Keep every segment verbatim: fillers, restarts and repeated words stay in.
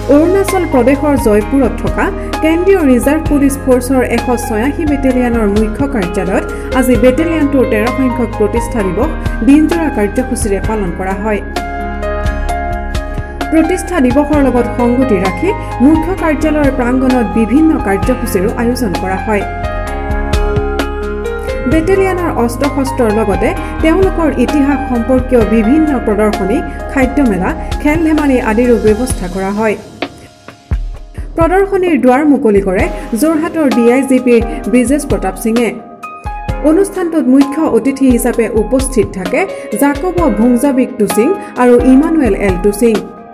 অৰুণাচল প্ৰদেশৰ জয়পুৰত থকা কেন্দ্ৰীয় ৰিজাৰ্ভ পুলিচ ফৰ্চৰ এশ ছয়াশী বেটেলিয়ানৰ মুখ্য কাৰ্যালয়ত আজি বেটেলিয়ানটোৰ তেৰ সংখ্যক প্ৰতিষ্ঠা দিৱস দিনজোৰা কাৰ্যসূচীৰে পালন কৰা হয়। প্ৰতিষ্ঠা দিৱসৰ লগত সংগতি ৰাখি মুখ্য কাৰ্যালয়ৰ প্ৰাংগণত বিভিন্ন কাৰ্যসূচীৰো আয়োজন কৰা হয়। বেটেলিয়ানৰ অস্ত্ৰ শস্ত্ৰৰ লগতে তেওঁলোকৰ ইতিহাস সম্পৰ্কীয় বিভিন্ন প্ৰদৰ্শনী, খাদ্য মেলা, খেল ধেমালি আদিৰো ব্যৱস্থা কৰা হয়। প্ৰদৰ্শনীৰ দুৱাৰ মুকলি কৰে যোৰহাটৰ D I G P Brijesh Pratap সিঙে। অনুষ্ঠানটোত মুখ্য অতিথি হিচাপে উপস্থিত থাকে জাকব ভুংজাবিক টুচিং আৰু ইমানুৱেল এল টুচিং।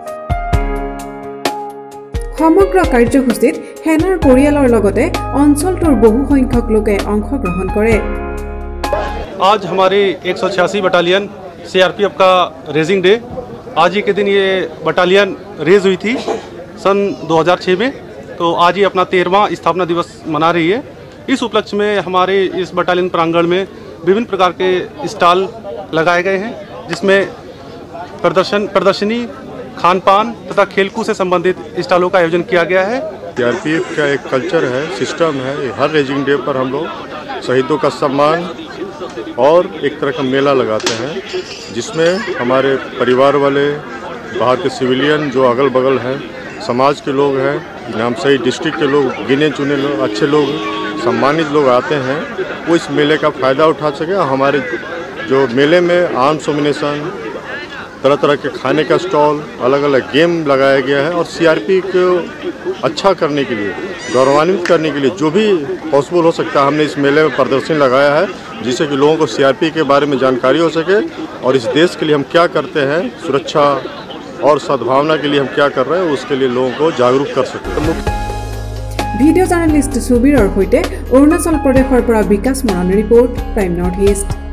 সমগ্ৰ কাৰ্যসূচীত সেনাৰ পৰিয়ালৰ লগতে অঞ্চলটোৰ বহু সংখ্যক লোকে অংশগ্ৰহণ কৰে। आज हमारे एक सौ छियासी battalion C R P F का रेजिंग डे। आज ही के दिन ये बटालियन रेज हुई थी सन दो हज़ार छह में, तो आज ही अपना तेरहवां स्थापना दिवस मना रही है। इस उपलक्ष्य में हमारे इस बटालियन प्रांगण में विभिन्न प्रकार के स्टॉल लगाए गए हैं, जिसमें प्रदर्शन प्रदर्शनी खान पान तथा खेलकूद से संबंधित स्टॉलों का आयोजन किया गया है। सी आर पी एफ का एक कल्चर है, सिस्टम है। हर रेजिंग डे पर हम लोग शहीदों का सम्मान और एक तरह का मेला लगाते हैं, जिसमें हमारे परिवार वाले, बाहर के सिविलियन जो अगल बगल हैं, समाज के लोग हैं, नामसाई डिस्ट्रिक्ट के लोग, गिने चुने लोग, अच्छे लोग, सम्मानित लोग आते हैं। वो इस मेले का फ़ायदा उठा सके। हमारे जो मेले में आर्म्स नॉमिनेशन, तरह तरह के खाने का स्टॉल, अलग अलग गेम लगाया गया है और सी आर पी को अच्छा करने के लिए, गौरवान्वित करने के लिए जो भी पॉसिबल हो सकता है, हमने इस मेले में प्रदर्शन लगाया है, जिससे कि लोगों को सी आर पी के बारे में जानकारी हो सके और इस देश के लिए हम क्या करते हैं, सुरक्षा और सद्भावना के लिए हम क्या कर रहे हैं, उसके लिए लोगों को जागरूक कर सके। ভিডিঅ' জাৰ্নেলিষ্ট সুবীৰৰ সৈতে অৰুণাচল প্ৰদেশৰ পৰা Bikash Moran, report prime north ইষ্ট।